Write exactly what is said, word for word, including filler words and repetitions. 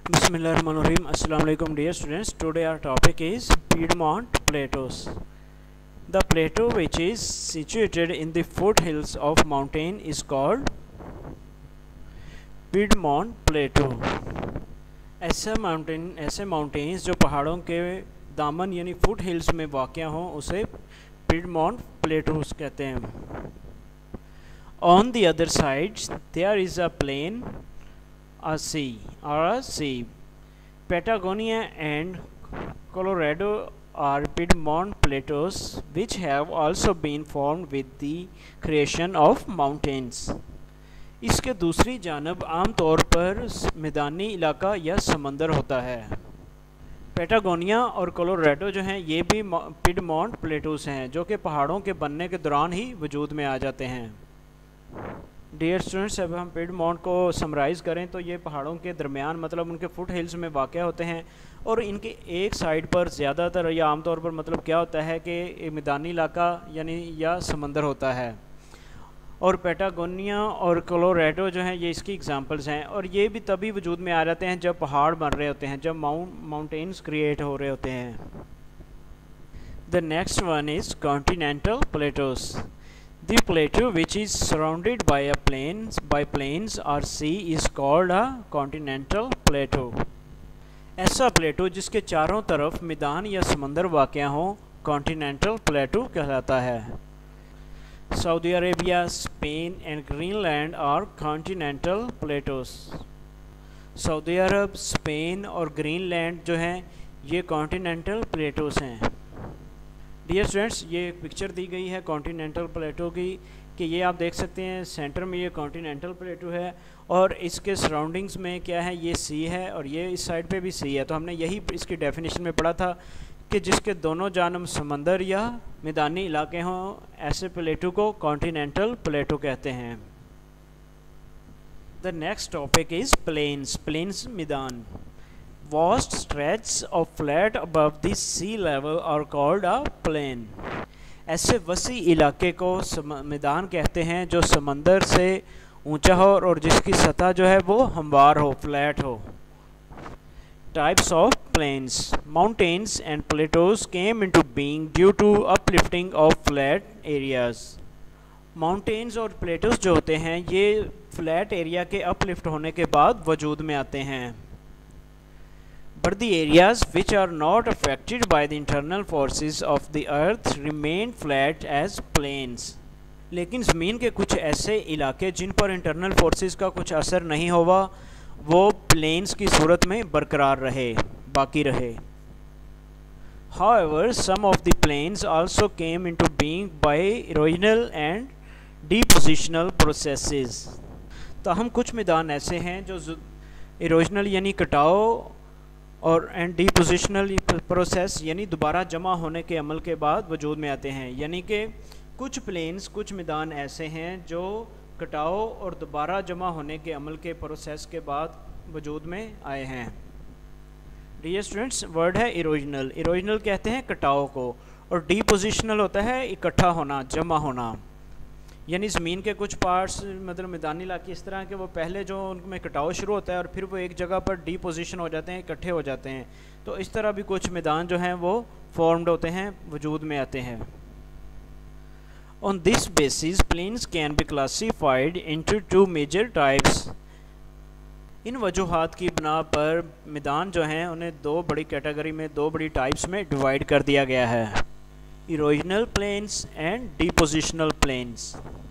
Bismillahirrahmanirrahim. Assalamu alaikum dear students. Today our topic is Piedmont Plateaus. The plateau which is situated in the foothills of mountain is called Piedmont Plateau. ऐसा mountain ऐसे mountains जो पहाड़ों के दामन यानी foot hills में वाक़या हों उसे पिडमॉन्ट प्लेटूस कहते हैं. On the other side there is a plain, a sea or a sea. Patagonia and Colorado are Piedmont plateaus which have also been formed with the creation of mountains. इसके दूसरी जानब आम तौर पर मैदानी इलाका या समंदर होता है. पेटागोनिया और कोलोराडो जो हैं ये भी पिडमॉन्ट प्लेटूस हैं जो कि पहाड़ों के बनने के दौरान ही वजूद में आ जाते हैं. डियर स्टूडेंट्स, अब हम पिडमॉन्ट को समराइज़ करें तो ये पहाड़ों के दरमियान मतलब उनके फुट हिल्स में वाक़या होते हैं और इनके एक साइड पर ज़्यादातर या आमतौर पर मतलब क्या होता है कि मैदानी इलाका यानी या समंदर होता है. और पेटागोनिया और कोलोराडो जो हैं ये इसकी एग्जांपल्स हैं और ये भी तभी वजूद में आ जाते हैं जब पहाड़ बन रहे होते हैं, जब माउंट माउंटेन्स क्रिएट हो रहे होते हैं. The next one is continental plateaus. The plateau which is surrounded by a plains by plains or sea is called a continental plateau. ऐसा प्लेटो जिसके चारों तरफ मैदान या समंदर वाक़या हो कॉन्टिनेंटल प्लेटो कहलाता है. Saudi Arabia, Spain and Greenland are continental plateaus. सऊदी अरब, स्पेन और ग्रीनलैंड जो हैं ये कॉन्टिनेंटल प्लेटोस हैं. डियर स्टूडेंट्स, ये एक पिक्चर दी गई है कॉन्टिनेंटल प्लेटो की कि ये आप देख सकते हैं सेंटर में ये कॉन्टिनेंटल प्लेटो है और इसके सराउंडिंग्स में क्या है, ये सी है और ये इस साइड पे भी सी है. तो हमने यही इसकी डेफिनेशन में पढ़ा था कि जिसके दोनों जानब समंदर या मैदानी इलाके हों ऐसे प्लेटो को कॉन्टिनेंटल प्लेटो कहते हैं. The next topic is plains. Plains मैदान. Vast stretches of flat above the sea level are called a plain. ऐसे वसी इलाके को मैदान कहते हैं जो समंदर से ऊंचा हो और जिसकी सतह जो है वो हमवार हो, फ्लैट हो. Types of plains. Mountains and plateaus came into being due to uplifting of flat areas. Mountains और plateaus जो होते हैं ये फ्लैट एरिया के अपलिफ्ट होने के बाद वजूद में आते हैं. But the areas which are not affected by the internal forces of the earth remain flat as plains. लेकिन ज़मीन के कुछ ऐसे इलाके जिन पर इंटरनल फोर्सेस का कुछ असर नहीं हुआ वो प्लेन्स की सूरत में बरकरार रहे, बाकी रहे. However, some of the plains also came into being by erosional and depositional processes. ताहम कुछ मैदान ऐसे हैं जो इरोजनल यानी कटाव और एंड डिपोजिशनल प्रोसेस यानी दोबारा जमा होने के अमल के बाद वजूद में आते हैं. यानी कि कुछ प्लेन्स, कुछ मैदान ऐसे हैं जो कटाव और दोबारा जमा होने के अमल के प्रोसेस के बाद वजूद में आए हैं. डियर स्टूडेंट्स, वर्ड है इरोजनल. इरोजनल कहते हैं कटाव को और डिपोजिशनल होता है इकट्ठा होना, जमा होना. यानी ज़मीन के कुछ पार्ट्स मतलब मैदानी इलाके इस तरह के वो पहले जो उनमें कटाव शुरू होता है और फिर वो एक जगह पर डिपोजिशन हो जाते हैं, इकट्ठे हो जाते हैं. तो इस तरह भी कुछ मैदान जो हैं वो फॉर्म्ड होते हैं, वजूद में आते हैं. On this basis plains can be classified into two major types. इन वजूहात की बिना पर मैदान जो हैं उन्हें दो बड़ी कैटेगरी में, दो बड़ी टाइप्स में डिवाइड कर दिया गया है. Erosional plains and depositional planes.